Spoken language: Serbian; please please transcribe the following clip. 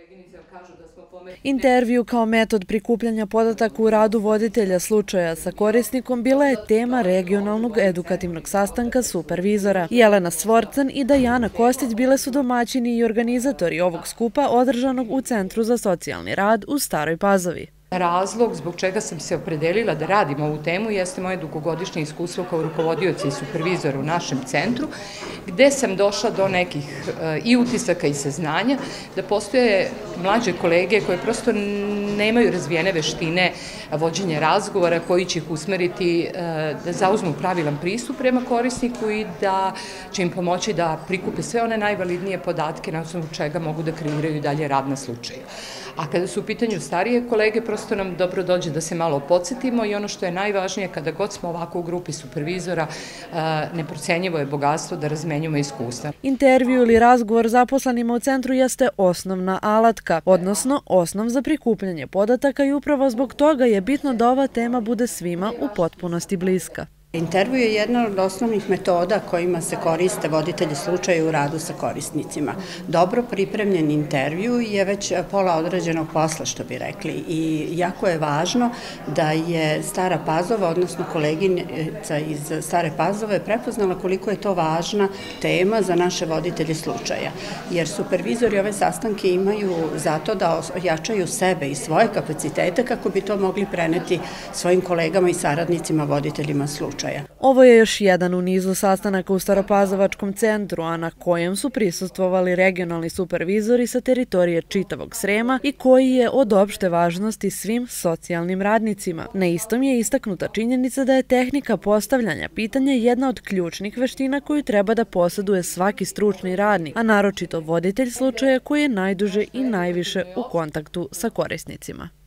Intervju kao metod prikupljanja podataka u radu voditelja slučaja sa korisnikom bila je tema regionalnog edukativnog sastanka supervizora. Jelena Svorcan i Dajana Kostić bile su domaćini i organizatori ovog skupa održanog u Centru za socijalni rad u Staroj Pazovi. Razlog zbog čega sam se opredelila da radim ovu temu jeste moje dugogodišnje iskustvo kao rukovodioca i supervizora u našem centru, gde sam došla do nekih i utisaka i saznanja da postoje mlađe kolege koje prosto nemaju razvijene veštine vođenja razgovora koji će ih usmeriti da zauzmu pravilan pristup prema korisniku i da će im pomoći da prikupe sve one najvalidnije podatke na osnovu čega mogu da kreiraju dalje rad na slučaju. A kada su u pitanju starije kolege, prosto nam dobro dođe da se malo podsjetimo i ono što je najvažnije, kada god smo ovako u grupi supervizora, neprocenjivo je bogatstvo da razmenjujemo iskustva. Intervju ili razgovor zaposlenima u centru jeste osnovna alatka, odnosno osnov za prikupljanje podataka i upravo zbog toga je bitno da ova tema bude svima u potpunosti bliska. Intervju je jedna od osnovnih metoda kojima se koriste voditelji slučaja u radu sa korisnicima. Dobro pripremljen intervju je već pola odrađenog posla, što bi rekli, i jako je važno da je Stara Pazova, odnosno koleginica iz Stare Pazove, prepoznala koliko je to važna tema za naše voditelje slučaja. Jer supervizori ove sastanke imaju zato da ojačaju sebe i svoje kapacitete kako bi to mogli preneti svojim kolegama i saradnicima voditeljima slučaja. Ovo je još jedan u nizu sastanaka u Staropazovačkom centru, a na kojem su prisustvovali regionalni supervizori sa teritorije čitavog Srema i koji je od opšte važnosti svim socijalnim radnicima. Na istom je istaknuta činjenica da je tehnika postavljanja pitanja jedna od ključnih veština koju treba da poseduje svaki stručni radnik, a naročito voditelj slučaja koji je najduže i najviše u kontaktu sa korisnicima.